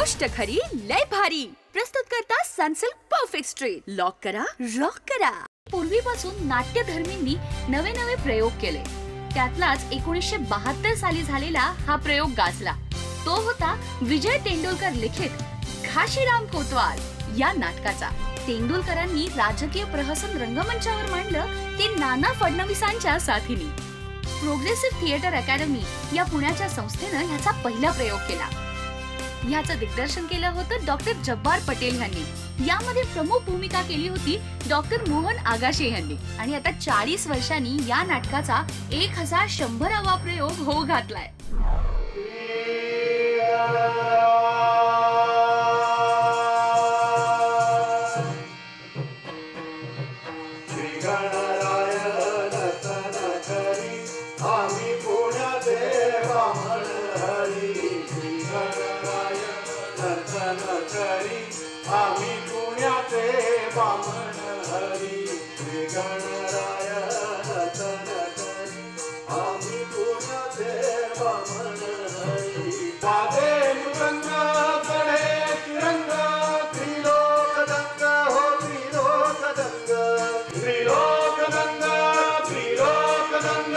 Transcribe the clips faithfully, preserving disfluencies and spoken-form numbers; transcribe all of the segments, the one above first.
गोष्ट खरी लय भारी प्रस्तुत करता सनसिल्क परफेक्ट स्ट्रेट लॉक करा रॉक करा। पूर्वीपासून नाट्यधर्मींनी नवे नवे प्रयोग केले, त्यातलाच एकोणीसशे बहात्तर साली झालेला हा प्रयोग गाजला। तो होता विजय तेंडुलकर लिखित घाशीराम कोतवाल या नाटकाचा। तेंडुलकरांनी राजकीय प्रहसन रंगमंचावर मांडलं ते नाना फडणवीसांच्या साथीने। प्रोग्रेसिव्ह थिएटर अकॅडमी या पुण्याच्या संस्थेनं ह्याचा पहिला प्रयोग केला। ह्याचं दिग्दर्शन केलं होतं डॉक्टर जब्बार पटेल यांनी। यामध्ये प्रमुख भूमिका केली होती डॉक्टर मोहन आगाशे यांनी। आणि आता चाळीस वर्षांनी या नाटकाचा एक हजार शंभरावा प्रयोग हो घातलाय। आम्ही पुण्याचे बामण हरी श्री गणराय रतन करी आम्ही पुण्याचे बामण हरी वादे मृदंग चढे तिरंग त्रिलोक दंग हो त्रिलोक दंग त्रिलोक दंग त्रिलोक दंग।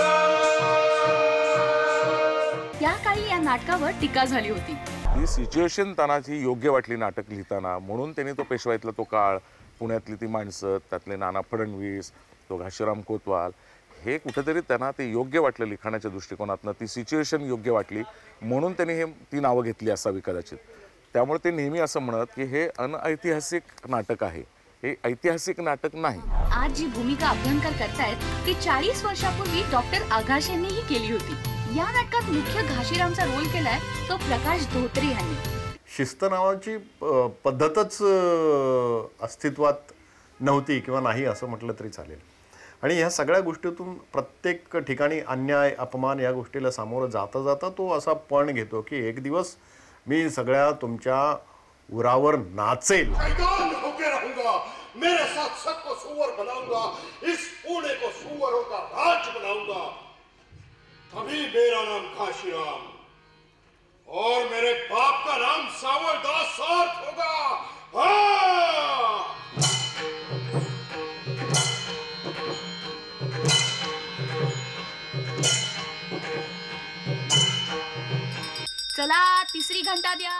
त्या काळी या नाटकावर टीका झाली होती। ही सिच्युएशन त्यांना योग्य वाटली नाटक लिहिताना, म्हणून त्यांनी तो पेशवाईतला तो काळ, पुण्यातली ती माणसं, त्यातले नाना फडणवीस, तो घाशीराम कोतवाल, हे कुठेतरी त्यांना ते योग्य वाटलं लिखाणाच्या दृष्टिकोनातनं। ती सिच्युएशन योग्य वाटली म्हणून त्यांनी हे ती नावं घेतली असावी कदाचित। त्यामुळे ते नेहमी असं म्हणत की हे अनऐतिहासिक नाटक आहे, हे ऐतिहासिक नाटक नाही। आज जी भूमिका अभ्यंकर करतायत ती चाळीस वर्षापूर्वी डॉक्टर आगाशेंनीही केली होती। या नाटकात मुख्य घाशीरामचा रोल केलाय तो प्रकाश धोत्रे यांनी। शिस्त नावाची पद्धतच अस्तित्वात नव्हती किंवा नाही असं म्हटलं तरी चालेल। आणि ह्या सगळ्या गोष्टीतून प्रत्येक ठिकाणी अन्याय अपमान या गोष्टीला सामोरं जाता जाता तो असा पण घेतो की एक दिवस मी सगळ्या तुमच्या उरावर नाचेल। मेरे साथ सबको सुअर बनाऊंगा, इस पुणे को सुअरों का राज बनाऊंगा। तभी मेरा नाम घाशीराम और मेरे बाप का नाम सावरदास साथ होगा। हाँ! चला तिसरी घंटा द्या।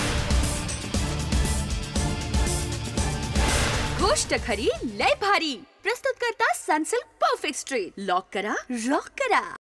गोष्ट खरी लय भारी प्रस्तुत करता सनसिल्क परफेक्ट स्ट्रेट लॉक करा रॉक करा।